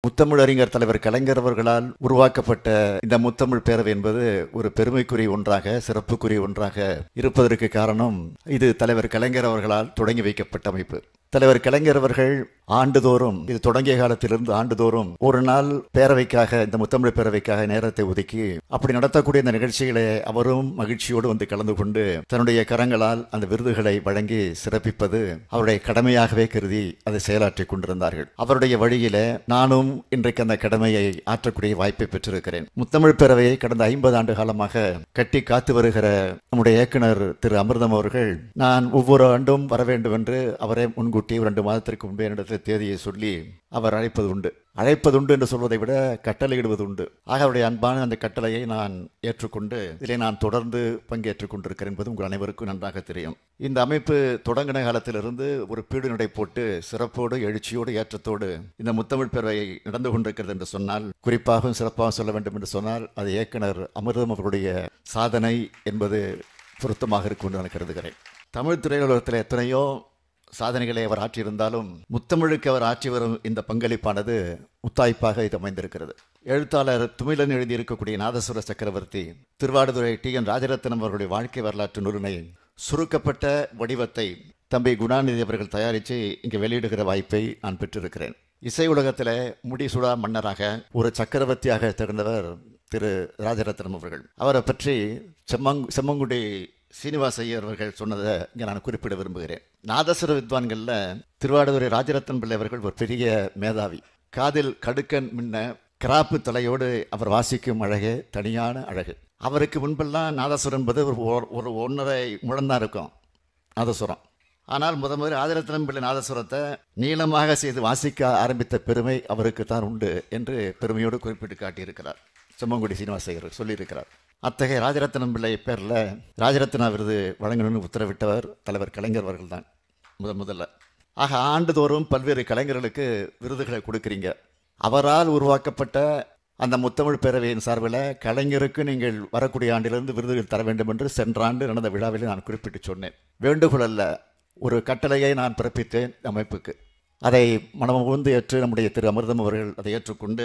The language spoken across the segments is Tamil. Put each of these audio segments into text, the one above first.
முத்தமிழறிஞர் தலைவர் கலைஞர் அவர்களால் உருவாக்கப்பட்ட இந்த முத்தமிழ் பேரவை என்பது ஒரு பெருமைக்குரிய ஒன்றாக, சிறப்புக்குரிய ஒன்றாக இருப்பதற்கு காரணம் இது தலைவர் கலைஞர் அவர்களால் தொடங்கி வைக்கப்பட்ட அமைப்பு. தலைவர் கலைஞர் அவர்கள் ஆண்டுதோறும், இது தொடங்கிய காலத்திலிருந்து ஆண்டுதோறும் ஒரு நாள் பேரவைக்காக, இந்த முத்தமிழ் பேரவைக்காக நேரத்தை ஒதுக்கி அப்படி நடத்தக்கூடிய இந்த நிகழ்ச்சிகளை அவரும் மகிழ்ச்சியோடு வந்து கலந்து கொண்டு தன்னுடைய கரங்களால் அந்த விருதுகளை வழங்கி சிறப்பிப்பது அவருடைய கடமையாகவே கருதி அதை செயலாற்றிக் கொண்டிருந்தார்கள். அவருடைய வழியில நானும் இன்றைக்கு அந்த கடமையை ஆற்றக்கூடிய வாய்ப்பை பெற்றிருக்கிறேன். முத்தமிழ் பேரவையை கடந்த 50 ஆண்டு காலமாக கட்டி காத்து வருகிற நம்முடைய இயக்குனர் திரு அமிர்தம் அவர்கள், நான் ஒவ்வொரு ஆண்டும் வர வேண்டும் என்று அவரே முன்கூட்டி 2 மாதத்திற்கு முன்பே என்னிடத்தில் தேதியை சொல்லி அவர் அழைப்பதுண்டு என்று சொல்வதை விட கட்டளையிடுவது உண்டு. ஆக அவருடைய அன்பான அந்த கட்டளையை நான் ஏற்றுக்கொண்டு இதிலே நான் தொடர்ந்து பங்கேற்றுக் கொண்டிருக்கிறேன் என்பது உங்கள் அனைவருக்கும் நன்றாக தெரியும். இந்த அமைப்பு தொடங்கின காலத்திலிருந்து ஒரு பீடு நடை போட்டு சிறப்போடு, எழுச்சியோடு, ஏற்றத்தோடு இந்த முத்தமிழ் பேரவை நடந்து கொண்டிருக்கிறது என்று சொன்னால், குறிப்பாகவும் சிறப்பாக சொல்ல வேண்டும் என்று சொன்னால், அது இயக்குனர் அமிர்தம் அவருடைய சாதனை என்பது பொருத்தமாக இருக்கும் என்று நான் கருதுகிறேன். தமிழ் திரையுலகத்தில் எத்தனையோ சாதனைகளை அவர் ஆற்றியிருந்தாலும் முத்தமிழுக்கு அவர் ஆற்றி வரும் இந்த பங்களிப்பானது முத்தாய்ப்பாக இது அமைந்திருக்கிறது. எழுத்தாளர் துமிலன் எழுதியிருக்கக்கூடிய நாதசுர சக்கரவர்த்தி, திருவாடுதுறை TN ராஜரத்னம் அவர்களுடைய வாழ்க்கை வரலாற்று நூலினை சுருக்கப்பட்ட வடிவத்தை தம்பி குணாநிதி அவர்கள் தயாரித்து இங்கு வெளியிடுகிற வாய்ப்பை நான் பெற்றிருக்கிறேன். இசை உலகத்தில் முடிசூடா மன்னராக ஒரு சக்கரவர்த்தியாக திகழ்ந்தவர் திரு ராஜரத்னம் அவர்கள். அவரை பற்றி செம்மங்குடி சீனிவாச ஐயர் அவர்கள் சொன்னதை இங்கே நான் குறிப்பிட விரும்புகிறேன். நாதஸ்வர வித்வான்களில் திருவாடுதுறை ராஜரத்னம் பிள்ளை அவர்கள் ஒரு பெரிய மேதாவி. காதில் கடுக்கன் மின்ன கிராப்பு தலையோடு அவர் வாசிக்கும் அழகே தனியான அழகு. அவருக்கு முன்பெல்லாம் நாதஸ்வரம் என்பது ஒரு 1.5 முழந்தான் இருக்கும் நாதஸ்வரம். ஆனால் முதல் ராஜரத்னம் பிள்ளை நாதஸ்வரத்தை நீளமாக செய்து வாசிக்க ஆரம்பித்த பெருமை அவருக்கு தான் உண்டு என்று பெருமையோடு குறிப்பிட்டு காட்டியிருக்கிறார். செம்மங்குடி சீனிவாச ஐயர் சொல்லியிருக்கிறார். அத்தகைய ராஜரத்னம் பிள்ளை பேரில் ராஜரத்னா விருது வழங்கணும்னு உத்தரவிட்டவர் தலைவர் கலைஞர் அவர்கள் தான் முதல்ல. ஆக ஆண்டுதோறும் பல்வேறு கலைஞர்களுக்கு விருதுகளை கொடுக்குறீங்க. அவரால் உருவாக்கப்பட்ட அந்த முத்தமிழ் பேரவையின் சார்பில் கலைஞருக்கு நீங்கள் வரக்கூடிய ஆண்டிலிருந்து விருதுகள் தர வேண்டும் என்று சென்ற ஆண்டு நடந்த விழாவில் நான் குறிப்பிட்டு சொன்னேன். வேண்டுகோள் அல்ல, ஒரு கட்டளையை நான் பிறப்பித்தேன் அமைப்புக்கு. அதை மனமுந்து ஏற்று நம்முடைய திரு அமிர்தம் அவர்கள் அதை ஏற்றுக்கொண்டு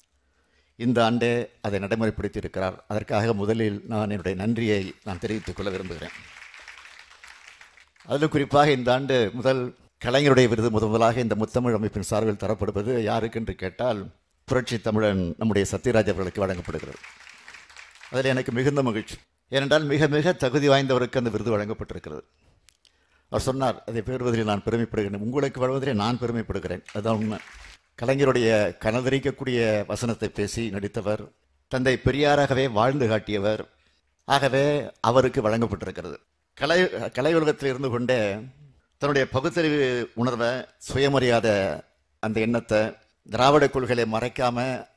இந்த ஆண்டே அதை நடைமுறைப்படுத்தி இருக்கிறார். அதற்காக முதலில் நான் என்னுடைய நன்றியை நான் தெரிவித்துக் கொள்ள விரும்புகிறேன். அதில் குறிப்பாக இந்த ஆண்டு முதல் கலைஞருடைய விருது முதலாக இந்த முத்தமிழ் அமைப்பின் சார்பில் தரப்படுவது யாருக்கு என்று கேட்டால், புரட்சி தமிழன் நம்முடைய சத்யராஜ் அவர்களுக்கு வழங்கப்படுகிறது. அதில் எனக்கு மிகுந்த மகிழ்ச்சி. ஏனென்றால் மிக மிக தகுதி வாய்ந்தவருக்கு அந்த விருது வழங்கப்பட்டிருக்கிறது. அவர் சொன்னார், அதை பெறுவதில் நான் பெருமைப்படுகிறேன், உங்களுக்கு வருவதிலே நான் பெருமைப்படுகிறேன். அதுதான் உண்மை. கலைஞருடைய கனதரிக்கக்கூடிய வசனத்தை பேசி நடித்தவர், தந்தை பெரியாராகவே வாழ்ந்து காட்டியவர். ஆகவே அவருக்கு வழங்கப்பட்டிருக்கிறது. கலை உலகத்தில் இருந்து கொண்டே தன்னுடைய பகுத்தறிவு உணர்வை, சுயமரியாதை அந்த எண்ணத்தை, திராவிட கொள்கைகளை மறைக்காம,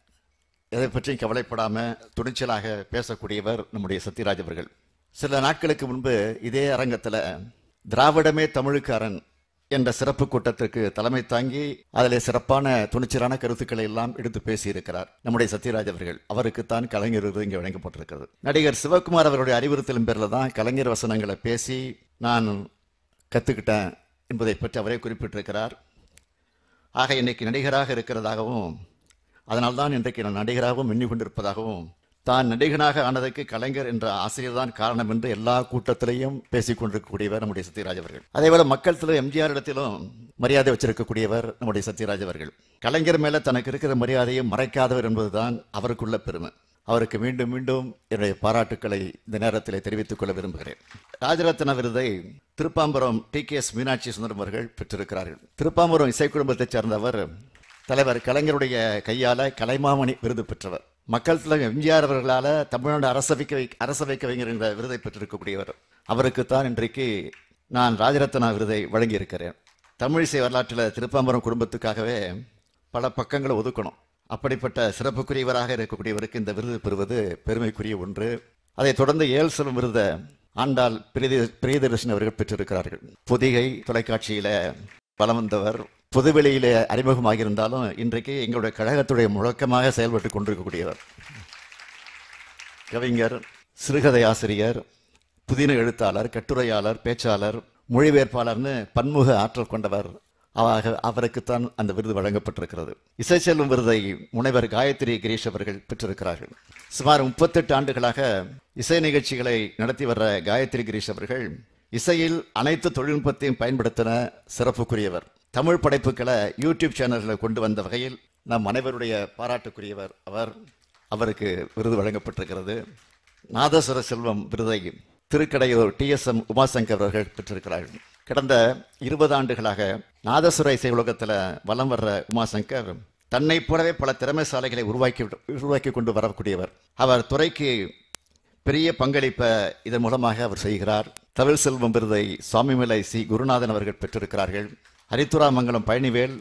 எதை பற்றியும் கவலைப்படாம துணிச்சலாக பேசக்கூடியவர் நம்முடைய சத்யராஜ் அவர்கள். சில நாட்களுக்கு முன்பு இதே அரங்கத்தில் திராவிடமே தமிழுக்கு அரண் என்ற சிறப்பு கூட்டத்திற்கு தலைமை தாங்கி அதில் சிறப்பான துணிச்சலான கருத்துக்களை எல்லாம் எடுத்து பேசியிருக்கிறார் நம்முடைய சத்யராஜ் அவர்கள். அவருக்குத்தான் கலைஞர் விருது இங்கே வழங்கப்பட்டிருக்கிறது. நடிகர் சிவகுமார் அவருடைய அறிவுறுத்தலின் பேரில் தான் கலைஞர் வசனங்களை பேசி நான் கற்றுக்கிட்டேன் என்பதை பற்றி அவரே குறிப்பிட்டிருக்கிறார். ஆக இன்னைக்கு நடிகராக இருக்கிறதாகவும், அதனால்தான் இன்றைக்கு நான் நடிகராகவும் மின்னி கொண்டிருப்பதாகவும், தான் நடிகனாக ஆனதற்கு கலைஞர் என்ற ஆசிரியர் தான் காரணம் என்று எல்லா கூட்டத்திலையும் பேசிக் கொண்டிருக்கக்கூடியவர் நம்முடைய சத்யராஜ் அவர்கள். அதேபோல மக்கள் எம்ஜிஆர் இடத்திலும் மரியாதை வச்சிருக்கக்கூடியவர் நம்முடைய சத்யராஜ் அவர்கள். கலைஞர் மேல தனக்கு இருக்கிற மரியாதையை மறைக்காதவர் என்பதுதான் அவருக்குள்ள பெருமை. அவருக்கு மீண்டும் மீண்டும் என்னுடைய பாராட்டுக்களை இந்த நேரத்தில் தெரிவித்துக் கொள்ள விரும்புகிறேன். ராஜரத்ன விருதை திருப்பாம்பரம் TKS மீனாட்சி சுந்தரம் அவர்கள் பெற்றிருக்கிறார்கள். திருப்பாம்பரம் இசை குடும்பத்தைச் சேர்ந்தவர். தலைவர் கலைஞருடைய கையால கலைமாமணி விருது பெற்றவர். மக்கள் தலைவர் எம்ஜிஆர் அவர்களால் தமிழ்நாடு அரசவை கவிஞர் என்ற விருதை பெற்றிருக்கக்கூடியவர். அவருக்குத்தான் இன்றைக்கு நான் ராஜரத்னா விருதை வழங்கியிருக்கிறேன். தமிழிசை வரலாற்றில் திருப்பாம்பரம் குடும்பத்துக்காகவே பல பக்கங்களை ஒதுக்கணும். அப்படிப்பட்ட சிறப்புக்குரியவராக இருக்கக்கூடியவருக்கு இந்த விருது பெறுவது பெருமைக்குரிய ஒன்று. அதைத் தொடர்ந்து ஏல் செல்வம் விருதை ஆண்டாள் பிரியதர்ஷன் அவர்கள் பெற்றிருக்கிறார்கள். பொதிகை தொலைக்காட்சியில வலம் வந்தவர், பொதுவெளியிலே அறிமுகமாகியிருந்தாலும் இன்றைக்கு எங்களுடைய கழகத்துடைய முழக்கமாக செயல்பட்டு கொண்டிருக்கக்கூடியவர். கவிஞர், சிறுகதை ஆசிரியர், புதின எழுத்தாளர், கட்டுரையாளர், பேச்சாளர், மொழிபெயர்ப்பாளர்னு பன்முக ஆற்றல் கொண்டவர். அவருக்குத்தான் அந்த விருது வழங்கப்பட்டிருக்கிறது. இசைச்செல்வம் விருதை முனைவர் காயத்ரி கிரீஷ் அவர்கள் பெற்றிருக்கிறார்கள். சுமார் 38 ஆண்டுகளாக இசை நிகழ்ச்சிகளை நடத்தி வர்ற காயத்ரி கிரீஷ் அவர்கள் இசையில் அனைத்து தொழில்நுட்பத்தையும் பயன்படுத்தின சிறப்புக்குரியவர். தமிழ் படைப்புகளை யூடியூப் சேனல்களை கொண்டு வந்த வகையில் நம் அனைவருடைய பாராட்டுக்குரியவர் அவருக்கு விருது வழங்கப்பட்டிருக்கிறது. நாதஸ்வர செல்வம் விருதை திருக்கடையூர் TSM உமாசங்கர் அவர்கள் பெற்றிருக்கிறார்கள். கடந்த 20 ஆண்டுகளாக நாதஸ்வர இசை உலகத்தில் வலம் வர்ற உமாசங்கர் தன்னை போலவே பல திறமைசாலைகளை உருவாக்கி கொண்டு வரக்கூடியவர். அவர் துறைக்கு பெரிய பங்களிப்பை இதன் மூலமாக அவர் செய்கிறார். தமிழ் செல்வம் விருதை சுவாமிமலை சி குருநாதன் அவர்கள் பெற்றிருக்கிறார்கள். ஹரித்துராமங்கலம் பழனிவேல்,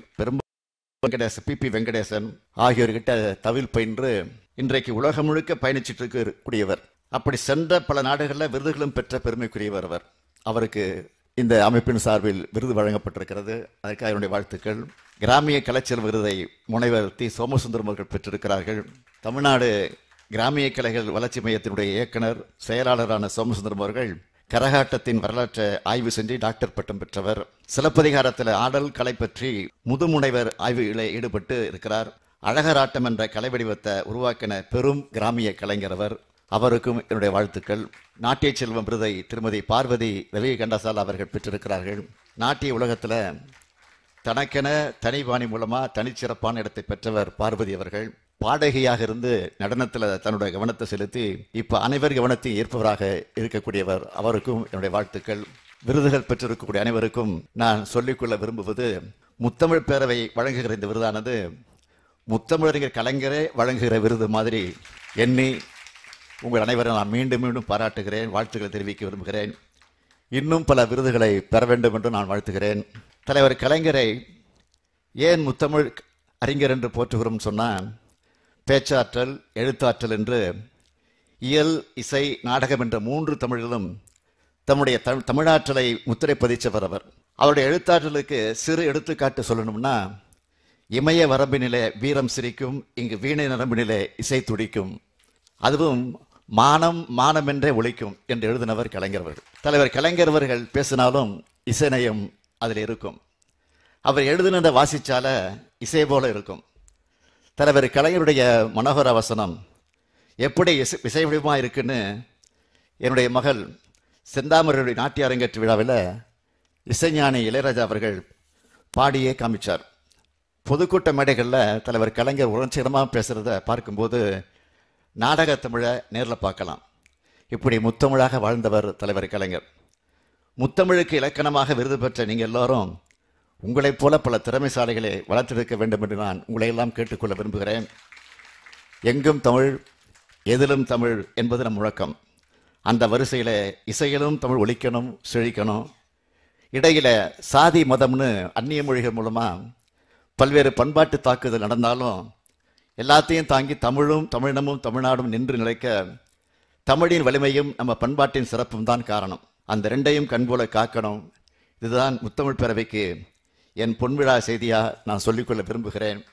PP வெங்கடேசன் ஆகியோர்கிட்ட தவில் பயின்று இன்றைக்கு உலகம் முழுக்க பயணிச்சுட்டு இருக்கக்கூடியவர். அப்படி சென்ற பல நாடுகளில் விருதுகளும் பெற்ற பெருமைக்குரியவர் அவர். அவருக்கு இந்த அமைப்பின் சார்பில் விருது வழங்கப்பட்டிருக்கிறது. அதற்காக என்னுடைய வாழ்த்துக்கள். கிராமிய கலைச்சல் விருதை முனைவர் தி சோமசுந்தரம் அவர்கள் பெற்றிருக்கிறார்கள். தமிழ்நாடு கிராமிய கலைகள் வளர்ச்சி மையத்தினுடைய இயக்குனர் செயலாளரான சோமசுந்தரம் அவர்கள் கரகாட்டத்தின் வரலாற்றை ஆய்வு செஞ்சு டாக்டர் பட்டம் பெற்றவர். சிலப்பதிகாரத்தில் ஆடல் கலை பற்றி முதுமுனைவர் ஆய்வுகளை ஈடுபட்டு இருக்கிறார். அழகராட்டம் என்ற கலை வடிவத்தை உருவாக்கின பெரும் கிராமிய கலைஞர் அவர். அவருக்கும் என்னுடைய வாழ்த்துக்கள். நாட்டிய செல்வம் விருதை திருமதி பார்வதி ரவி கண்டசாலா அவர்கள் பெற்றிருக்கிறார்கள். நாட்டிய உலகத்தில் தனக்கென தனிபாணி மூலமாக தனிச்சிறப்பான இடத்தை பெற்றவர் பார்வதி அவர்கள். பாடகியாக இருந்து நடனத்தில் தன்னுடைய கவனத்தை செலுத்தி இப்போ அனைவர் கவனத்தையும் ஈர்ப்பவராக இருக்கக்கூடியவர். அவருக்கும் என்னுடைய வாழ்த்துக்கள். விருதுகள் பெற்றிருக்கக்கூடிய அனைவருக்கும் நான் சொல்லிக்கொள்ள விரும்புவது, முத்தமிழ் பேரவை வழங்குகிற இந்த விருதானது முத்தமிழறிஞர் கலைஞரே வழங்குகிற விருது மாதிரி எண்ணி உங்கள் அனைவரும் நான் மீண்டும் மீண்டும் பாராட்டுகிறேன், வாழ்த்துக்களை தெரிவிக்க விரும்புகிறேன். இன்னும் பல விருதுகளை பெற வேண்டும் என்று நான் வாழ்த்துகிறேன். தலைவர் கலைஞரை ஏன் முத்தமிழ் அறிஞர் என்று போற்றுகிறோம் சொன்னால், பேச்சாற்றல், எழுத்தாற்றல் என்று இயல், இசை, நாடகம் என்ற 3 தமிழிலும் தம்முடைய தமிழாற்றலை முத்திரை பதிச்சவர் அவர். அவருடைய எழுத்தாற்றலுக்கு சிறு எடுத்துக்காட்டு சொல்லணும்னா, இமய வரம்பினிலே வீரம் சிரிக்கும், இங்கு வீணை நரம்பினிலே இசை துடிக்கும், அதுவும் மானம் மானம் என்றே ஒழிக்கும் என்று எழுதினவர் கலைஞர் அவர்கள். தலைவர் கலைஞர் அவர்கள் பேசினாலும் இசைநயம் அதில் இருக்கும். அவர் எழுதினதை வாசிச்சால இசை போல இருக்கும். தலைவர் கலைஞருடைய மனோகர வசனம் எப்படி இசை வடிவமாக இருக்குன்னு என்னுடைய மகள் செந்தாமரையுடைய நாட்டிய அரங்கேற்று விழாவில் இசைஞானி இளையராஜா அவர்கள் பாடியே காமிச்சார். பொதுக்கூட்ட மேடைகளில் தலைவர் கலைஞர் உணர்ச்சிகரமாக பேசுகிறத பார்க்கும்போது நாடக தமிழை நேரில் பார்க்கலாம். இப்படி முத்தமிழாக வாழ்ந்தவர் தலைவர் கலைஞர். முத்தமிழுக்கு இலக்கணமாக விருது பெற்ற நீங்கள் எல்லோரும் உங்களைப் போல பல திறமைசாலிகளை வளர்த்தெடுக்க வேண்டும் என்று நான் உங்களை எல்லாம் கேட்டுக்கொள்ள விரும்புகிறேன். எங்கும் தமிழ், எதிலும் தமிழ் என்பது நம் முழக்கம். அந்த வரிசையில் இசையிலும் தமிழ் ஒலிக்கணும், செழிக்கணும். இடையில சாதி மதம்னு அந்நிய மொழிகள் மூலமாக பல்வேறு பண்பாட்டு தாக்குதல் நடந்தாலும் எல்லாத்தையும் தாங்கி தமிழும் தமிழினமும் தமிழ்நாடும் நின்று நிலைக்க தமிழின் வலிமையும் நம்ம பண்பாட்டின் சிறப்பும் தான் காரணம். அந்த 2ஐயும் கண்போல காக்கணும். இதுதான் முத்தமிழ் பேரவைக்கு என் பொன்விழா செய்தியாக நான் சொல்லிக்கொள்ள விரும்புகிறேன்.